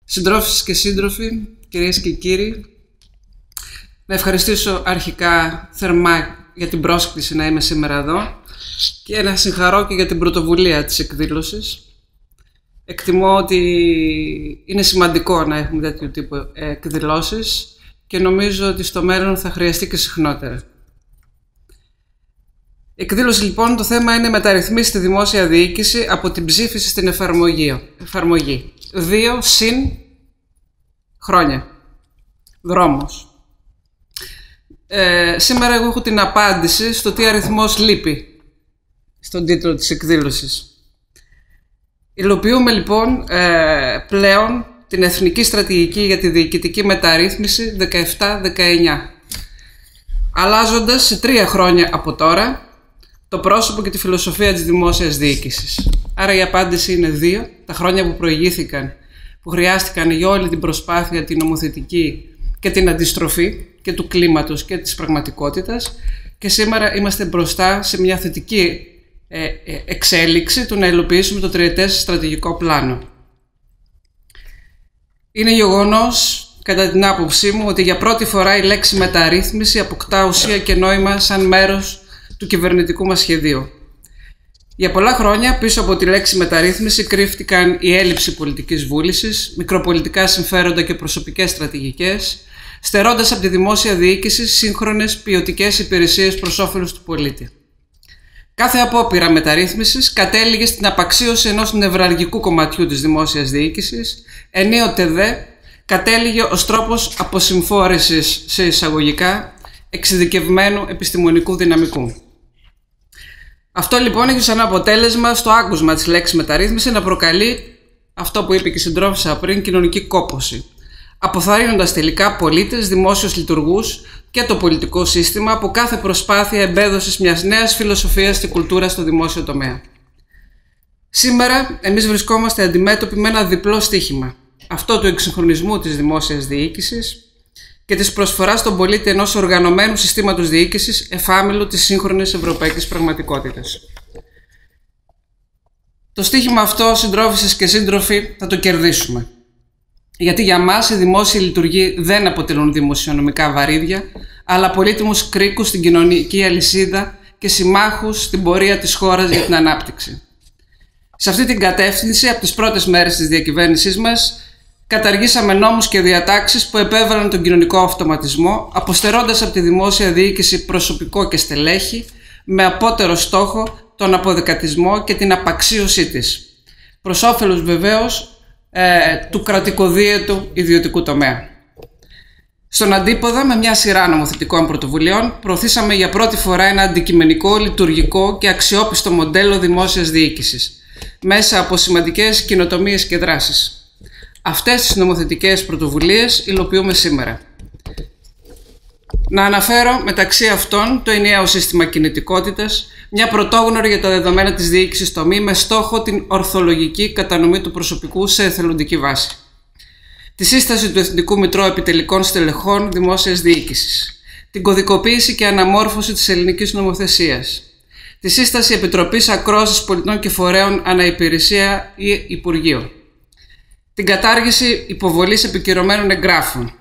Συντρόφισσες και σύντροφοι, κυρίες και κύριοι, να ευχαριστήσω αρχικά θερμά για την πρόσκληση να είμαι σήμερα εδώ και να συγχαρώ και για την πρωτοβουλία της εκδήλωσης. Εκτιμώ ότι είναι σημαντικό να έχουμε τέτοιου τύπου εκδηλώσεις και νομίζω ότι στο μέλλον θα χρειαστεί και συχνότερα. Εκδήλωση λοιπόν, το θέμα είναι μεταρρυθμίσεις στη δημόσια διοίκηση από την ψήφιση στην εφαρμογή. 2 συν χρόνια. Δρόμος. Σήμερα εγώ έχω την απάντηση στο τι αριθμός λείπει στον τίτλο της εκδήλωσης. Υλοποιούμε λοιπόν πλέον την Εθνική Στρατηγική για τη Διοικητική Μεταρρύθμιση 17-19, αλλάζοντας σε 3 χρόνια από τώρα το πρόσωπο και τη φιλοσοφία της δημόσιας διοίκησης. Άρα η απάντηση είναι 2, τα χρόνια που προηγήθηκαν, που χρειάστηκαν για όλη την προσπάθεια, την νομοθετική και την αντιστροφή και του κλίματος και της πραγματικότητας, και σήμερα είμαστε μπροστά σε μια θετική εξέλιξη του να υλοποιήσουμε το τριετές στρατηγικό πλάνο. Είναι γεγονός, κατά την άποψή μου, ότι για πρώτη φορά η λέξη μεταρρύθμιση αποκτά ουσία και νόημα σαν μέρος του κυβερνητικού μας σχεδίου. Για πολλά χρόνια πίσω από τη λέξη μεταρρύθμιση κρύφτηκαν η έλλειψη πολιτικής βούλησης, μικροπολιτικά συμφέροντα και προσωπικές στρατηγικές, στερώντας από τη δημόσια διοίκηση σύγχρονες ποιοτικές υπηρεσίες προς όφελος του πολίτη. Κάθε απόπειρα μεταρρύθμισης κατέληγε στην απαξίωση ενός νευραλγικού κομματιού της δημόσιας διοίκησης, ενίοτε δε κατέληγε ως τρόπος αποσυμφόρησης σε εισαγωγικά εξειδικευμένου επιστημονικού δυναμικού. Αυτό λοιπόν έχει σαν αποτέλεσμα στο άκουσμα της λέξης μεταρρύθμιση να προκαλεί αυτό που είπε και η συντρόφισσα πριν, κοινωνική κόπωση, αποθαρρύνοντας τελικά πολίτες, δημόσιους λειτουργούς και το πολιτικό σύστημα από κάθε προσπάθεια εμπέδωσης μιας νέας φιλοσοφίας και κουλτούρας στο δημόσιο τομέα. Σήμερα εμείς βρισκόμαστε αντιμέτωποι με ένα διπλό στίχημα, αυτό του εξυγχρονισμού της δημόσιας διοίκησης και της προσφοράς στον πολίτη ενός οργανωμένου συστήματος διοίκησης εφάμιλου της σύγχρονης ευρωπαϊκής πραγματικότητας. Το στίχημα αυτό, συντρόφισσες και σύντροφοι, θα το κερδίσουμε. Γιατί για μας οι δημόσιοι λειτουργοί δεν αποτελούν δημοσιονομικά βαρύδια, αλλά πολύτιμους κρίκους στην κοινωνική αλυσίδα και συμμάχους στην πορεία της χώρας για την ανάπτυξη. Σε αυτή την κατεύθυνση, από τις πρώτες μέρες της διακυβέρνησής μας, καταργήσαμε νόμους και διατάξεις που επέβαλαν τον κοινωνικό αυτοματισμό, αποστερώντας από τη δημόσια διοίκηση προσωπικό και στελέχη, με απότερο στόχο τον αποδεκατισμό και την απαξίωσή της. Προς όφελος βεβαίως του κρατικοδίαιτου ιδιωτικού τομέα. Στον αντίποδα, με μια σειρά νομοθετικών πρωτοβουλειών, προωθήσαμε για πρώτη φορά ένα αντικειμενικό, λειτουργικό και αξιόπιστο μοντέλο δημόσιας διοίκησης, μέσα από σημαντικές καινοτομίες και δράσεις. Αυτές τις νομοθετικές πρωτοβουλίες υλοποιούμε σήμερα. Να αναφέρω μεταξύ αυτών το ενιαίο σύστημα κινητικότητας, μια πρωτόγνωρη για τα δεδομένα της διοίκησης τομή με στόχο την ορθολογική κατανομή του προσωπικού σε εθελοντική βάση. Τη σύσταση του Εθνικού Μητρώου Επιτελικών Στελεχών Δημόσιας Διοίκησης. Την κωδικοποίηση και αναμόρφωση της ελληνικής νομοθεσίας. Τη σύσταση Επιτροπής Ακρόασης Πολιτών και Φορέων Αναϋπηρεσία ή Υπουργείο. Την κατάργηση υποβολής επικυρωμένων εγγράφων.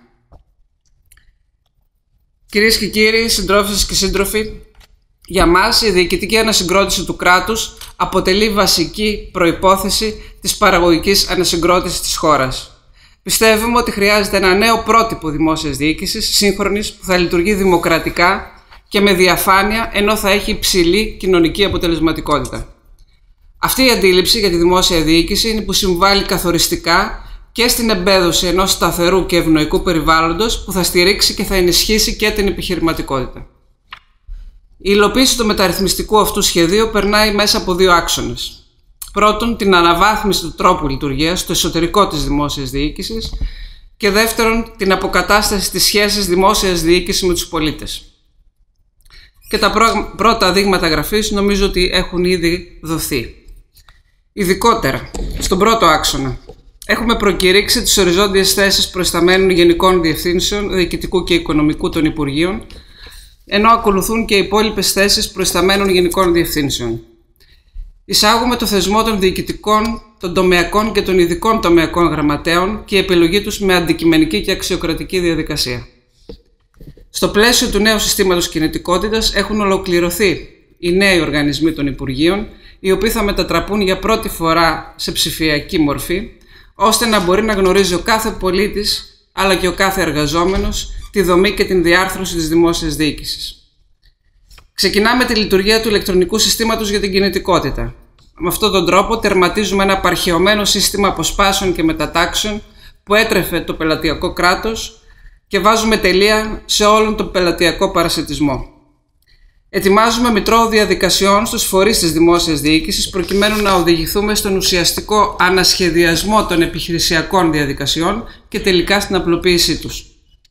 Κυρίες και κύριοι, συντρόφισσες και σύντροφοι, για μας η διοικητική ανασυγκρότηση του κράτους αποτελεί βασική προϋπόθεση της παραγωγικής ανασυγκρότησης της χώρας. Πιστεύουμε ότι χρειάζεται ένα νέο πρότυπο δημόσιας διοίκησης, σύγχρονης, που θα λειτουργεί δημοκρατικά και με διαφάνεια, ενώ θα έχει υψηλή κοινωνική αποτελεσματικότητα. Αυτή η αντίληψη για τη δημόσια διοίκηση είναι που συμβάλλει καθοριστικά και στην εμπέδωση ενός σταθερού και ευνοϊκού περιβάλλοντος που θα στηρίξει και θα ενισχύσει και την επιχειρηματικότητα. Η υλοποίηση του μεταρρυθμιστικού αυτού σχεδίου περνάει μέσα από 2 άξονες. Πρώτον, την αναβάθμιση του τρόπου λειτουργίας στο εσωτερικό της δημόσιας διοίκησης και δεύτερον, την αποκατάσταση της σχέσης δημόσιας διοίκησης με τους πολίτες. Και τα πρώτα δείγματα γραφής νομίζω ότι έχουν ήδη δοθεί. Ειδικότερα, στον πρώτο άξονα, έχουμε προκηρύξει τις οριζόντιες θέσεις προϊσταμένων γενικών διευθύνσεων διοικητικού και οικονομικού των Υπουργείων, ενώ ακολουθούν και οι υπόλοιπες θέσεις προϊσταμένων γενικών διευθύνσεων. Εισάγουμε το θεσμό των διοικητικών, των τομεακών και των ειδικών τομεακών γραμματέων και η επιλογή τους με αντικειμενική και αξιοκρατική διαδικασία. Στο πλαίσιο του νέου συστήματος κινητικότητας έχουν ολοκληρωθεί οι νέοι οργανισμοί των Υπουργείων, οι οποίοι θα μετατραπούν για πρώτη φορά σε ψηφιακή μορφή, ώστε να μπορεί να γνωρίζει ο κάθε πολίτης, αλλά και ο κάθε εργαζόμενος, τη δομή και την διάρθρωση της δημόσιας διοίκησης. Ξεκινάμε τη λειτουργία του ηλεκτρονικού συστήματος για την κινητικότητα. Με αυτόν τον τρόπο τερματίζουμε ένα απαρχαιωμένο σύστημα αποσπάσεων και μετατάξεων που έτρεφε το πελατειακό κράτος και βάζουμε τελεία σε όλον τον πελατειακό παρασιτισμό. Ετοιμάζουμε μητρό διαδικασιών στους φορείς της δημόσιας διοίκησης προκειμένου να οδηγηθούμε στον ουσιαστικό ανασχεδιασμό των επιχειρησιακών διαδικασιών και τελικά στην απλοποίησή τους.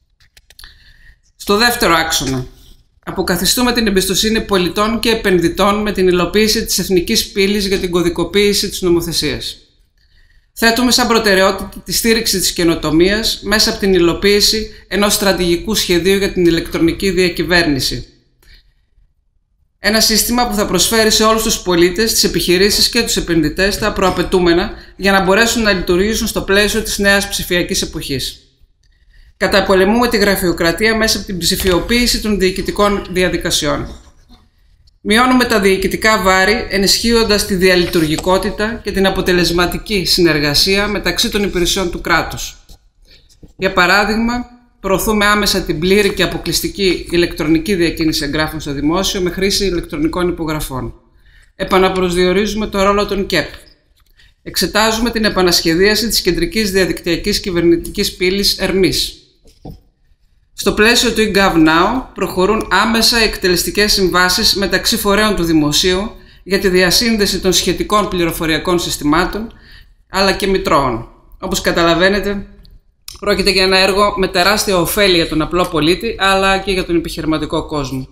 Στο δεύτερο άξονα, αποκαθιστούμε την εμπιστοσύνη πολιτών και επενδυτών με την υλοποίηση της εθνικής πύλης για την κωδικοποίηση της νομοθεσίας. Θέτουμε σαν προτεραιότητα τη στήριξη της καινοτομίας μέσα από την υλοποίηση ενός στρατηγικού σχεδίου για την ηλεκτρονική διακυβέρνηση. Ένα σύστημα που θα προσφέρει σε όλους τους πολίτες, τις επιχειρήσεις και τους επενδυτές τα προαπαιτούμενα για να μπορέσουν να λειτουργήσουν στο πλαίσιο της νέας ψηφιακής εποχής. Καταπολεμούμε τη γραφειοκρατία μέσα από την ψηφιοποίηση των διοικητικών διαδικασιών. Μειώνουμε τα διοικητικά βάρη, ενισχύοντας τη διαλειτουργικότητα και την αποτελεσματική συνεργασία μεταξύ των υπηρεσιών του κράτους. Για παράδειγμα, προωθούμε άμεσα την πλήρη και αποκλειστική ηλεκτρονική διακίνηση εγγράφων στο δημόσιο με χρήση ηλεκτρονικών υπογραφών. Επαναπροσδιορίζουμε το ρόλο των ΚΕΠ. Εξετάζουμε την επανασχεδίαση της κεντρικής διαδικτυακής κυβερνητικής πύλης ΕΡΜΗΣ. Στο πλαίσιο του eGovNow προχωρούν άμεσα εκτελεστικές συμβάσεις μεταξύ φορέων του δημοσίου για τη διασύνδεση των σχετικών πληροφοριακών συστημάτων αλλά και μητρώων. Όπως καταλαβαίνετε, πρόκειται για ένα έργο με τεράστια ωφέλη για τον απλό πολίτη αλλά και για τον επιχειρηματικό κόσμο.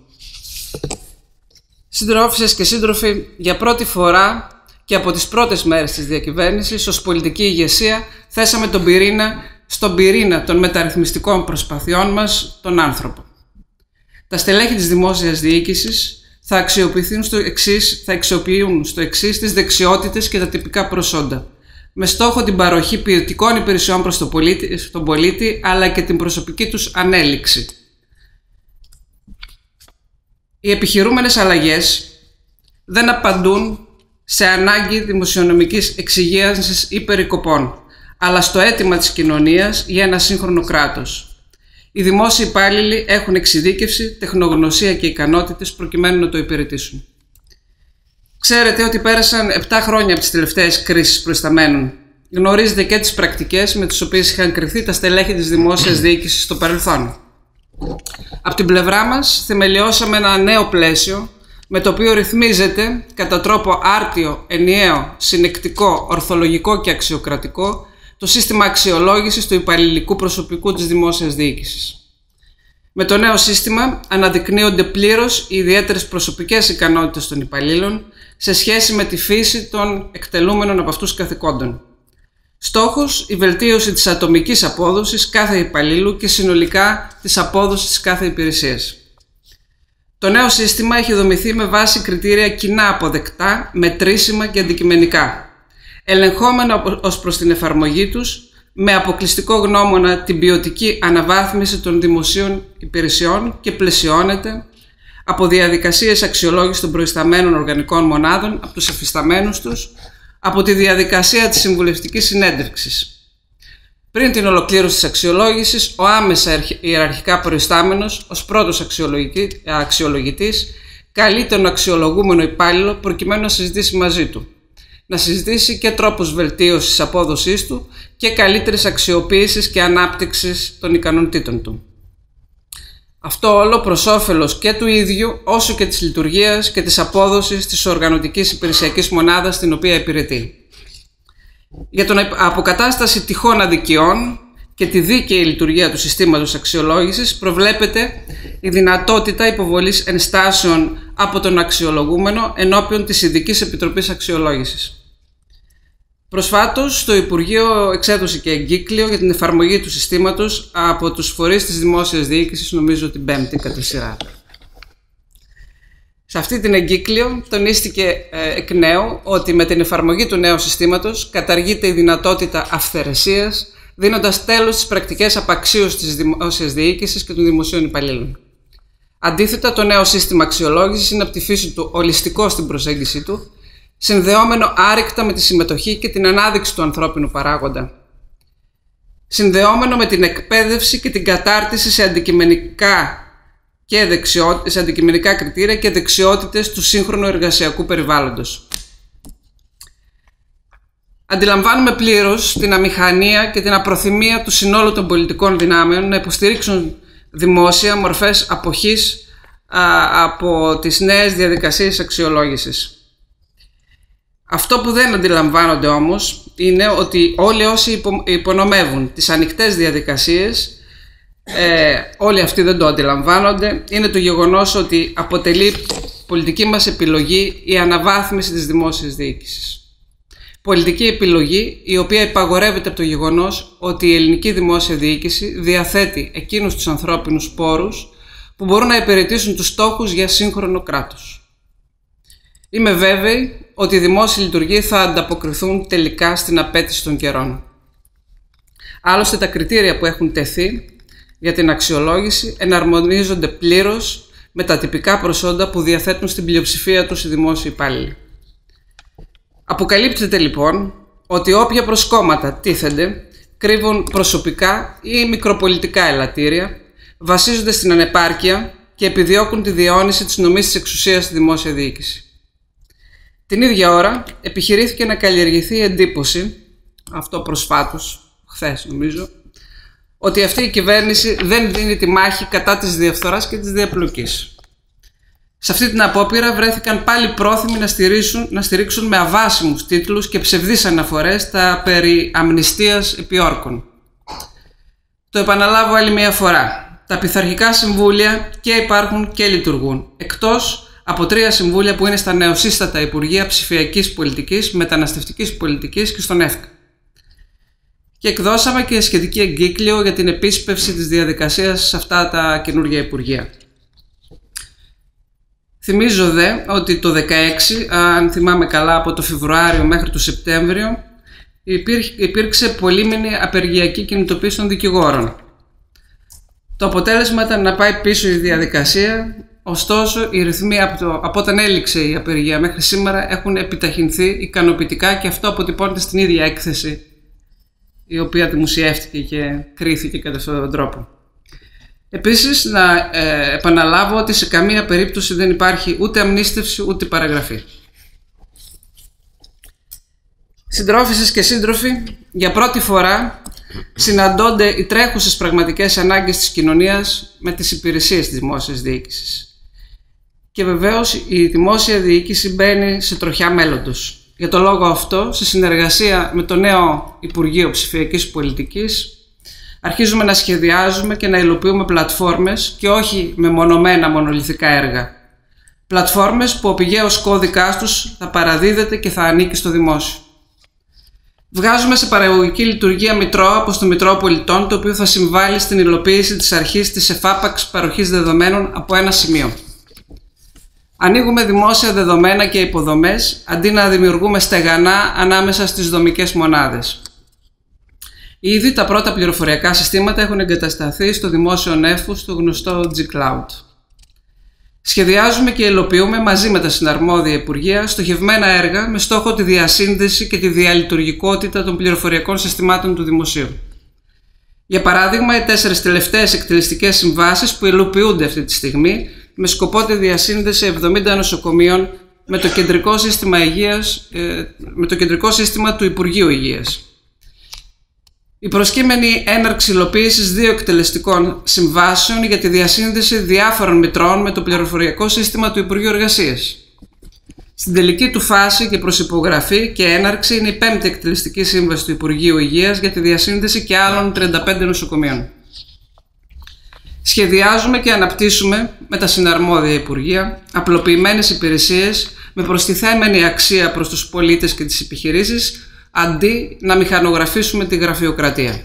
Συντρόφισσες και σύντροφοι, για πρώτη φορά και από τις πρώτες μέρες της διακυβέρνησης, ως πολιτική ηγεσία θέσαμε στον πυρήνα των μεταρρυθμιστικών προσπαθειών μας τον άνθρωπο. Τα στελέχη της δημόσιας διοίκησης θα αξιοποιούν στο εξής τις δεξιότητες και τα τυπικά προσόντα, με στόχο την παροχή ποιοτικών υπηρεσιών προς τον πολίτη, αλλά και την προσωπική τους ανέλυξη. Οι επιχειρούμενες αλλαγές δεν απαντούν σε ανάγκη δημοσιονομικής εξυγίανσης ή περικοπών, αλλά στο αίτημα της κοινωνίας για ένα σύγχρονο κράτος. Οι δημόσιοι υπάλληλοι έχουν εξειδίκευση, τεχνογνωσία και ικανότητες προκειμένου να το υπηρετήσουν. Ξέρετε ότι πέρασαν 7 χρόνια από τις τελευταίες κρίσεις προϊσταμένων. Γνωρίζετε και τις πρακτικές με τις οποίες είχαν κριθεί τα στελέχη της δημόσιας διοίκησης στο παρελθόν. Από την πλευρά μας θεμελιώσαμε ένα νέο πλαίσιο με το οποίο ρυθμίζεται κατά τρόπο άρτιο, ενιαίο, συνεκτικό, ορθολογικό και αξιοκρατικό το σύστημα αξιολόγησης του υπαλληλικού προσωπικού της δημόσιας διοίκησης. Με το νέο σύστημα αναδεικνύονται πλήρως οι ιδιαίτερες προσωπικές ικανότητες των υπαλλήλων σε σχέση με τη φύση των εκτελούμενων από αυτούς καθηκόντων. Στόχος, η βελτίωση της ατομικής απόδοσης κάθε υπαλλήλου και συνολικά της απόδοσης της κάθε υπηρεσίας. Το νέο σύστημα έχει δομηθεί με βάση κριτήρια κοινά αποδεκτά, μετρήσιμα και αντικειμενικά, ελεγχόμενα ως προς την εφαρμογή τους, με αποκλειστικό γνώμονα την ποιοτική αναβάθμιση των δημοσίων υπηρεσιών και πλαισιώνεται από διαδικασίες αξιολόγησης των προϊσταμένων οργανικών μονάδων, από τους εφισταμένους τους, από τη διαδικασία της συμβουλευτικής συνέντευξης. Πριν την ολοκλήρωση της αξιολόγησης, ο άμεσα ιεραρχικά προϊστάμενος, ως πρώτος αξιολογητής, καλεί τον αξιολογούμενο υπάλληλο προκειμένου να συζητήσει μαζί του. Να συζητήσει και τρόπους βελτίωσης της απόδοσής του και καλύτερης αξιοποίησης και ανάπτυξης των ικανοτήτων του. Αυτό όλο προς όφελος και του ίδιου, όσο και της λειτουργίας και της απόδοσης της οργανωτικής υπηρεσιακής μονάδας στην οποία υπηρετεί. Για την αποκατάσταση τυχόν αδικιών και τη δίκαιη λειτουργία του συστήματος αξιολόγησης προβλέπεται η δυνατότητα υποβολής ενστάσεων από τον αξιολογούμενο ενώπιον της Ειδικής Επιτροπής Αξιολόγησης. Προσφάτως, το Υπουργείο εξέδωσε και εγκύκλιο για την εφαρμογή του συστήματος από τους φορείς της δημόσιας διοίκησης, νομίζω την 5η κατά σειρά. Σε αυτή την εγκύκλιο τονίστηκε εκ νέου ότι με την εφαρμογή του νέου συστήματος καταργείται η δυνατότητα αυθαιρεσίας, δίνοντας τέλος στις πρακτικές απαξίωσης της δημόσιας διοίκησης και των δημοσίων υπαλλήλων. Αντίθετα, το νέο σύστημα αξιολόγησης είναι από τη φύση του ολιστικό στην προσέγγιση του, συνδεόμενο άρρηκτα με τη συμμετοχή και την ανάδειξη του ανθρώπινου παράγοντα. Συνδεόμενο με την εκπαίδευση και την κατάρτιση σε αντικειμενικά κριτήρια και δεξιότητες του σύγχρονου εργασιακού περιβάλλοντος. Αντιλαμβάνουμε πλήρως την αμηχανία και την απροθυμία του συνόλου των πολιτικών δυνάμεων να υποστηρίξουν δημόσια μορφές αποχής από τις νέες διαδικασίες αξιολόγησης. Αυτό που δεν αντιλαμβάνονται όμως είναι ότι όλοι όσοι υπονομεύουν τις ανοιχτές διαδικασίες, όλοι αυτοί δεν το αντιλαμβάνονται, είναι το γεγονός ότι αποτελεί πολιτική μας επιλογή η αναβάθμιση της δημόσιας διοίκησης. Πολιτική επιλογή η οποία υπαγορεύεται από το γεγονός ότι η ελληνική δημόσια διοίκηση διαθέτει εκείνους τους ανθρώπινους πόρους που μπορούν να υπηρετήσουν τους στόχους για σύγχρονο κράτος. Είμαι βέβαιη ότι οι δημόσιοι λειτουργοί θα ανταποκριθούν τελικά στην απέτηση των καιρών. Άλλωστε, τα κριτήρια που έχουν τεθεί για την αξιολόγηση εναρμονίζονται πλήρως με τα τυπικά προσόντα που διαθέτουν στην πλειοψηφία τους οι δημόσιοι υπάλληλοι. Αποκαλύπτεται λοιπόν ότι όποια προσκόμματα τίθενται κρύβουν προσωπικά ή μικροπολιτικά ελαττήρια, βασίζονται στην ανεπάρκεια και επιδιώκουν τη διαιώνιση της νομής της εξουσίας στη δημόσια διοίκηση. Την ίδια ώρα επιχειρήθηκε να καλλιεργηθεί η εντύπωση, αυτό προσφάτως, χθες νομίζω, ότι αυτή η κυβέρνηση δεν δίνει τη μάχη κατά της διαφθοράς και της διαπλοκής. Σε αυτή την απόπειρα βρέθηκαν πάλι πρόθυμοι να στηρίξουν με αβάσιμους τίτλους και ψευδείς αναφορές τα περί αμνηστίας επιόρκων. Το επαναλάβω άλλη μια φορά. Τα πειθαρχικά συμβούλια και υπάρχουν και λειτουργούν, εκτός από 3 συμβούλια που είναι στα νεοσύστατα Υπουργεία Ψηφιακής Πολιτικής, Μεταναστευτικής Πολιτικής και στον ΕΦΚΑ. Και εκδώσαμε και σχετική εγκύκλιο για την επίσπευση της διαδικασίας σε αυτά τα καινούργια Υπουργεία. Θυμίζω δε ότι το 2016, αν θυμάμαι καλά, από το Φεβρουάριο μέχρι το Σεπτέμβριο, υπήρξε πολύμηνη απεργιακή κινητοποίηση των δικηγόρων. Το αποτέλεσμα ήταν να πάει πίσω η διαδικασία, ωστόσο οι ρυθμοί από όταν έληξε η απεργία μέχρι σήμερα έχουν επιταχυνθεί ικανοποιητικά και αυτό αποτυπώνεται στην ίδια έκθεση η οποία δημοσιεύτηκε και κρίθηκε κατά αυτόν τον τρόπο. Επίσης, να επαναλάβω ότι σε καμία περίπτωση δεν υπάρχει ούτε αμνίστευση ούτε παραγραφή. Συντρόφισσες και σύντροφοι, για πρώτη φορά συναντώνται οι τρέχουσες πραγματικές ανάγκες της κοινωνίας με τις υπηρεσίες της δημόσιας διοίκησης. Και βεβαίως η δημόσια διοίκηση μπαίνει σε τροχιά μέλλοντος. Για το λόγο αυτό, σε συνεργασία με το νέο Υπουργείο Ψηφιακής Πολιτικής, αρχίζουμε να σχεδιάζουμε και να υλοποιούμε πλατφόρμες και όχι μεμονωμένα μονολυθικά έργα. Πλατφόρμες που ο πηγαίος κώδικάς τους θα παραδίδεται και θα ανήκει στο δημόσιο. Βγάζουμε σε παραγωγική λειτουργία Μητρό από το Μητρό Πολιτών, το οποίο θα συμβάλλει στην υλοποίηση της αρχής της εφάπαξ παροχής δεδομένων από ένα σημείο. Ανοίγουμε δημόσια δεδομένα και υποδομές, αντί να δημιουργούμε στεγανά ανάμεσα στις δομικές μονάδες. Ήδη τα πρώτα πληροφοριακά συστήματα έχουν εγκατασταθεί στο δημόσιο νέφους, το γνωστό G-Cloud. Σχεδιάζουμε και υλοποιούμε μαζί με τα συναρμόδια Υπουργεία στοχευμένα έργα με στόχο τη διασύνδεση και τη διαλειτουργικότητα των πληροφοριακών συστημάτων του δημοσίου. Για παράδειγμα, οι 4 τελευταίες εκτελεστικές συμβάσεις που υλοποιούνται αυτή τη στιγμή με σκοπό τη διασύνδεση 70 νοσοκομείων με το κεντρικό σύστημα του Υπουργείου Υγείας. Η προσκείμενη έναρξη υλοποίησης 2 εκτελεστικών συμβάσεων για τη διασύνδεση διάφορων μητρών με το πληροφοριακό σύστημα του Υπουργείου Εργασίας. Στην τελική του φάση και προς υπογραφή και έναρξη είναι η 5η εκτελεστική σύμβαση του Υπουργείου Υγείας για τη διασύνδεση και άλλων 35 νοσοκομείων. Σχεδιάζουμε και αναπτύσσουμε με τα συναρμόδια Υπουργεία απλοποιημένες υπηρεσίες με προστιθέμενη αξία προς τους πολίτες και τις επιχειρήσεις, αντί να μηχανογραφήσουμε τη γραφειοκρατία.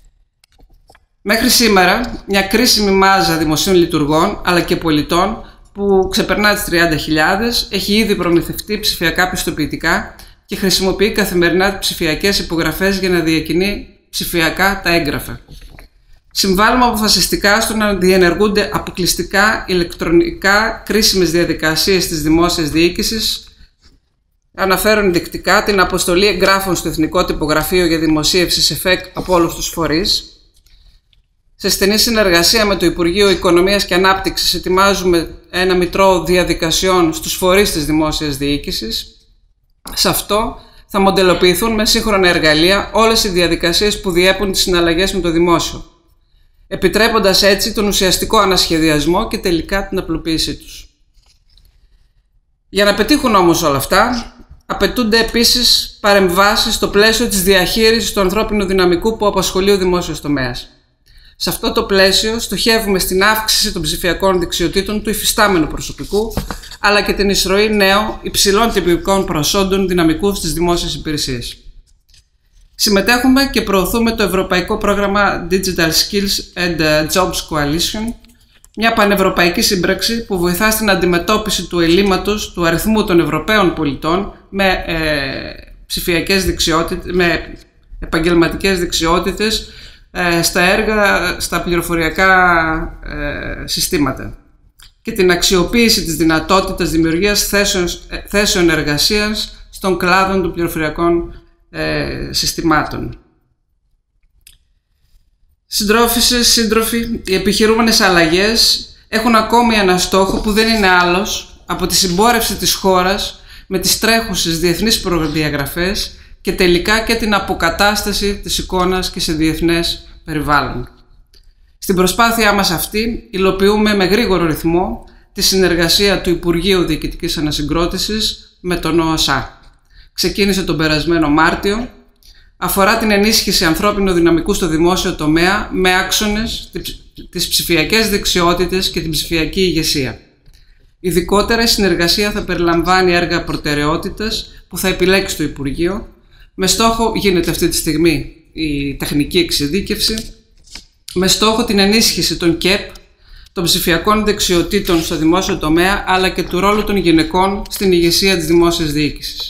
Μέχρι σήμερα, μια κρίσιμη μάζα δημοσίων λειτουργών αλλά και πολιτών που ξεπερνά τις 30.000, έχει ήδη προμηθευτεί ψηφιακά πιστοποιητικά και χρησιμοποιεί καθημερινά ψηφιακές υπογραφές για να διακινεί ψηφιακά τα έγγραφα. Συμβάλλουμε αποφασιστικά στο να διενεργούνται αποκλειστικά ηλεκτρονικά κρίσιμες διαδικασίες της δημόσιας διοίκησης. Αναφέρω ενδεικτικά την αποστολή εγγράφων στο Εθνικό Τυπογραφείο για δημοσίευση σε ΦΕΚ από όλους τους φορείς. Σε στενή συνεργασία με το Υπουργείο Οικονομίας και Ανάπτυξης ετοιμάζουμε ένα μητρό διαδικασιών στους φορείς της δημόσιας διοίκησης. Σε αυτό θα μοντελοποιηθούν με σύγχρονα εργαλεία όλες οι διαδικασίες που διέπουν τις συναλλαγές με το δημόσιο, επιτρέποντας έτσι τον ουσιαστικό ανασχεδιασμό και τελικά την απλοποίησή τους. Για να πετύχουν όμως όλα αυτά, απαιτούνται επίσης παρεμβάσεις στο πλαίσιο της διαχείρισης του ανθρώπινου δυναμικού που απασχολεί ο δημόσιος τομέας. Σε αυτό το πλαίσιο στοχεύουμε στην αύξηση των ψηφιακών δεξιοτήτων του υφιστάμενου προσωπικού, αλλά και την εισρωή νέων υψηλών τυπικών προσόντων δυναμικού στις δημόσιες υπηρεσίες. Συμμετέχουμε και προωθούμε το Ευρωπαϊκό Πρόγραμμα Digital Skills and Jobs Coalition, μια πανευρωπαϊκή σύμπραξη που βοηθά στην αντιμετώπιση του ελλείμματος του αριθμού των Ευρωπαίων πολιτών με ψηφιακές δεξιότητες, με επαγγελματικές δεξιότητες στα έργα, στα πληροφοριακά συστήματα και την αξιοποίηση της δυνατότητας δημιουργίας θέσεων εργασίας στον κλάδο των πληροφοριακών συστημάτων. Συντρόφισσες, σύντροφοι, οι επιχειρούμενες αλλαγές έχουν ακόμη ένα στόχο που δεν είναι άλλος από τη συμπόρευση της χώρας με τις τρέχουσες διεθνείς προδιαγραφές και τελικά και την αποκατάσταση της εικόνας και σε διεθνές περιβάλλον. Στην προσπάθειά μας αυτή υλοποιούμε με γρήγορο ρυθμό τη συνεργασία του Υπουργείου Διοικητικής Ανασυγκρότησης με τον ΟΑΣΑ. Ξεκίνησε τον περασμένο Μάρτιο, αφορά την ενίσχυση ανθρώπινου δυναμικού στο δημόσιο τομέα με άξονες τις ψηφιακές δεξιότητες και την ψηφιακή ηγεσία. Ειδικότερα η συνεργασία θα περιλαμβάνει έργα προτεραιότητας που θα επιλέξει το Υπουργείο, με στόχο, γίνεται αυτή τη στιγμή η τεχνική εξειδίκευση, με στόχο την ενίσχυση των ΚΕΠ, των ψηφιακών δεξιοτήτων στο δημόσιο τομέα, αλλά και του ρόλου των γυναικών στην ηγεσία της δημόσιας διοίκησης.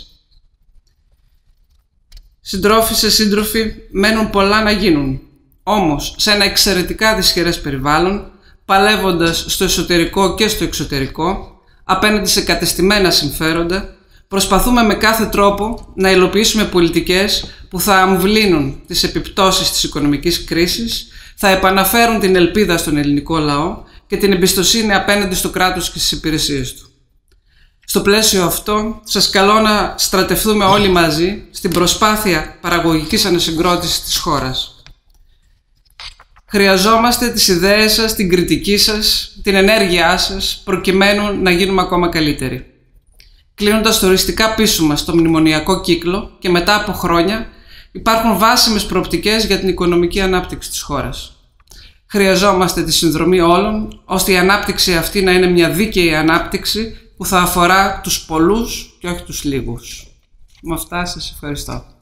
Συντρόφισσες, σύντροφοι, μένουν πολλά να γίνουν. Όμως, σε ένα εξαιρετικά δυσχερές περιβάλλον, παλεύοντας στο εσωτερικό και στο εξωτερικό, απέναντι σε κατεστημένα συμφέροντα, προσπαθούμε με κάθε τρόπο να υλοποιήσουμε πολιτικές που θα αμβλύνουν τις επιπτώσεις της οικονομικής κρίσης, θα επαναφέρουν την ελπίδα στον ελληνικό λαό και την εμπιστοσύνη απέναντι στο κράτος και στις υπηρεσίες του. Στο πλαίσιο αυτό, σας καλώ να στρατευτούμε όλοι μαζί στην προσπάθεια παραγωγικής ανασυγκρότησης της χώρας. Χρειαζόμαστε τις ιδέες σας, την κριτική σας, την ενέργειά σας, προκειμένου να γίνουμε ακόμα καλύτεροι. Κλείνοντας οριστικά πίσω μας το μνημονιακό κύκλο και μετά από χρόνια, υπάρχουν βάσιμες προοπτικές για την οικονομική ανάπτυξη της χώρας. Χρειαζόμαστε τη συνδρομή όλων, ώστε η ανάπτυξη αυτή να είναι μια δίκαιη ανάπτυξη που θα αφορά τους πολλούς και όχι τους λίγους. Με αυτά σας ευχαριστώ.